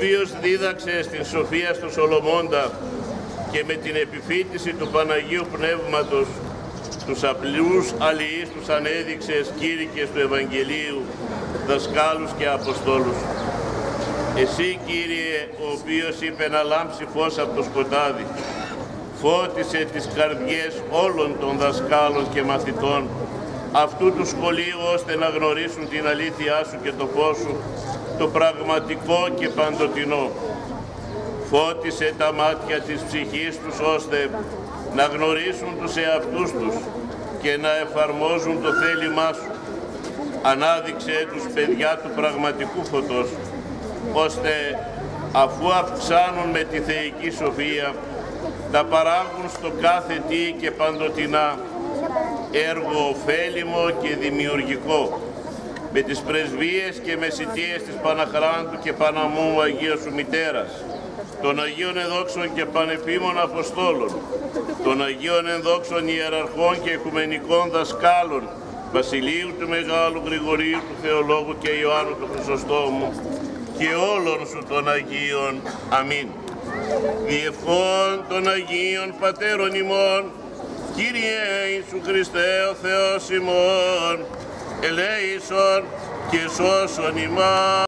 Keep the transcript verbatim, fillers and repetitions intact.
οποίος δίδαξε στην σοφία στο Σολομώντα και με την επιφύτηση του Παναγίου Πνεύματος τους απλούς αλληλείς τους ανέδειξε σκήρικες του Ευαγγελίου, δασκάλους και αποστόλους. Εσύ, Κύριε, ο οποίος είπε να λάμψει φως από το σκοτάδι, φώτισε τις καρδιές όλων των δασκάλων και μαθητών αυτού του σχολείου, ώστε να γνωρίσουν την αλήθειά σου και το φως σου, το πραγματικό και παντοτινό. Φώτισε τα μάτια της ψυχής τους, ώστε να γνωρίσουν τους εαυτούς τους και να εφαρμόζουν το θέλημά σου. Ανάδειξε τους παιδιά του πραγματικού φωτός, ώστε αφού αυξάνουν με τη θεϊκή σοφία, να παράγουν στο κάθε τι και παντοτινά έργο ωφέλιμο και δημιουργικό, με τις πρεσβείες και μεσητείες της Παναχράντου και Παναμού Αγίας σου Μητέρας, των Αγίων Ενδόξων και Πανεπίμων Αποστόλων, των Αγίων Ενδόξων Ιεραρχών και Οικουμενικών Δασκάλων, Βασιλείου του Μεγάλου, Γρηγορίου του Θεολόγου και Ιωάννου του Χρυσοστόμου και όλων σου των Αγίων. Αμήν. Διευχών των Αγίων Πατέρων ημών, Κύριε Ιησού Χριστέ ο Θεός ημών, ελέησον και σώσον ημάς.